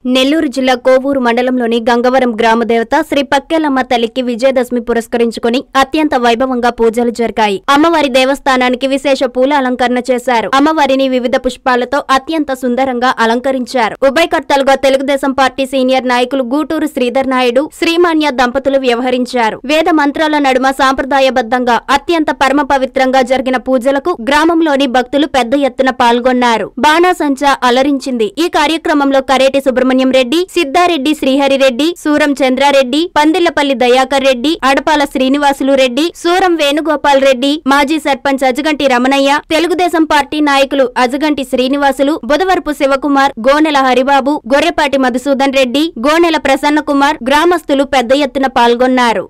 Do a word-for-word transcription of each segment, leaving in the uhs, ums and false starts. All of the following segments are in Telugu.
నెల్లూరు జిల్లా కోవూరు మండలంలోని గంగవరం గ్రామదేవత శ్రీ పక్కేలమ్మ తల్లికి విజయదశమి పురస్కరించుకుని అత్యంత వైభవంగా పూజలు జరిగాయి. అమ్మవారి దేవస్థానానికి విశేష పూల అలంకరణ చేశారు. అమ్మవారిని వివిధ పుష్పాలతో అత్యంత సుందరంగా అలంకరించారు. ఉభయకర్తలుగా తెలుగుదేశం పార్టీ సీనియర్ నాయకులు గూటూరు శ్రీధర్ నాయుడు, శ్రీమాన్య దంపతులు వ్యవహరించారు. వేద మంత్రాల నడుమ సాంప్రదాయబద్ధంగా అత్యంత పరమ పవిత్రంగా జరిగిన పూజలకు గ్రామంలోని భక్తులు పెద్ద ఎత్తున పాల్గొన్నారు. బాణాసంచా అలరించింది. ఈ కార్యక్రమంలో కరేటి సుబ్రహ్మణ్యం రెడ్డి, సిద్ధారెడ్డి శ్రీహరిరెడ్డి, సూరం చంద్రారెడ్డి, పందిళ్లపల్లి దయాకర్ రెడ్డి, అడపాల శ్రీనివాసులు రెడ్డి, సూరం వేణుగోపాల్ రెడ్డి, మాజీ సర్పంచ్ అజగంటి రమణయ్య, తెలుగుదేశం పార్టీ నాయకులు అజగంటి శ్రీనివాసులు, బుధవరపు శివకుమార్, గోనెల హరిబాబు, గొర్రెపాటి మధుసూదన్ రెడ్డి, గోనెల ప్రసన్న కుమార్ గ్రామస్తులు పెద్ద ఎత్తున పాల్గొన్నారు.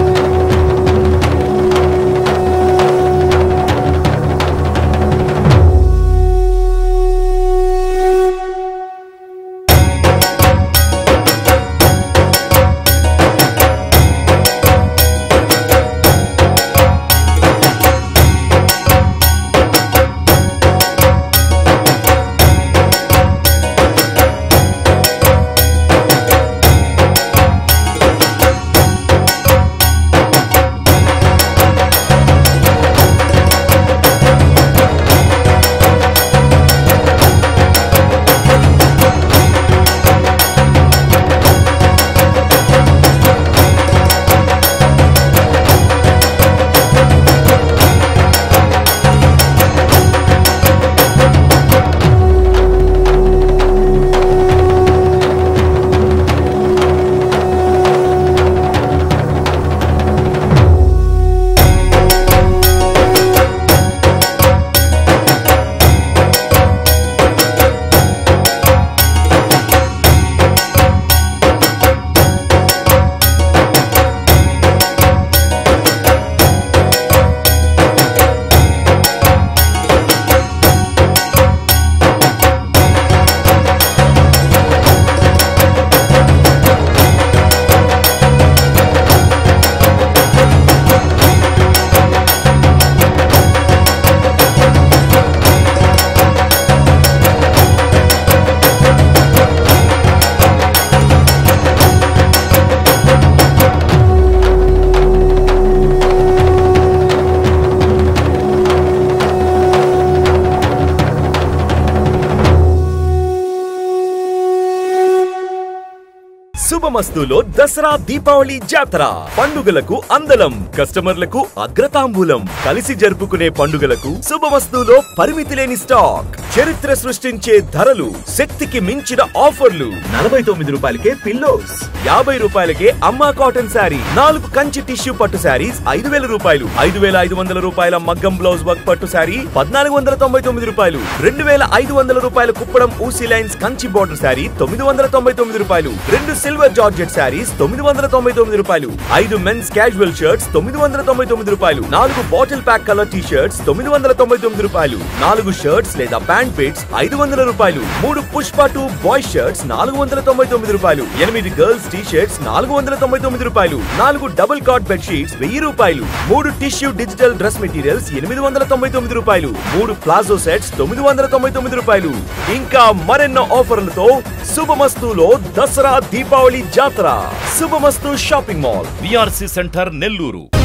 శుభమస్తులో దసరా దీపావళి జాతర పండుగలకు అందలం, కస్టమర్లకు అగ్రతాంబూలం. కలిసి జరుపుకునే పండుగలకు శుభమస్తులో పరిమితి లేని స్టాక్, చరిత్ర సృష్టించే ధరలు, శక్తికి మించిన ఆఫర్లు. నలభై తొమ్మిది రూపాయలకే పిల్లోస్, యాభై రూపాయలకే అమ్మా కాటన్ శారీ, నాలుగు కంచి టిష్యూ పట్టు శారీస్ ఐదు వేల రూపాయలు, ఐదు వేల ఐదు వందల రూపాయల మగ్గం బ్లౌజ్ వర్క్ పట్టు శారీ పద్నాలుగు వందల తొంభై తొమ్మిది రూపాయలు, రెండు వేల ఐదు వందల రూపాయల కుప్పడం ఊసీ లైన్స్ కంచి బోర్డర్ శారీ తొమ్మిది వందల తొంభై తొమ్మిది రూపాయలు, రెండు సిల్వర్ జార్జెట్ శారీస్ తొమ్మిది వందల తొంభై తొమ్మిది రూపాయలు, ఐదు మెన్స్ క్యాజువల్ షర్ట్స్ తొమ్మిది వందల తొంభై తొమ్మిది రూపాయలు, నాలుగు bottle pack colour T shirts తొమ్మిది వందల తొంభై తొమ్మిది రూపాయలు, నాలుగు షర్ట్స్ లేదా ప్యాంట్ పిట్స్ ఐదు వందల రూపాయలు, మూడు పుష్ప టూ బాయ్ షర్ట్స్ నాలుగు వందల తొంభై తొమ్మిది రూపాయలు, ఎనిమిది గర్ల్స్ టీ షర్ట్స్ నాలుగు వందల తొంభై తొమ్మిది రూపాయలు, నాలుగు డబుల్ కాట్ బెడ్ షీట్స్ వెయ్యి రూపాయలు, మూడు టిష్యూ డిజిటల్ డ్రెస్ మెటీరియల్స్ ఎనిమిది వందల తొంభై తొమ్మిది రూపాయలు, మూడు ప్లాజో సెట్స్ తొమ్మిది వందల తొంభై తొమ్మిది రూపాయలు. ఇంకా మరెన్నో ఆఫర్లతో శుభమస్తులో దసరా దీపావళి జాతర. Subhamastu shopping mall, VRC centre, Nellore.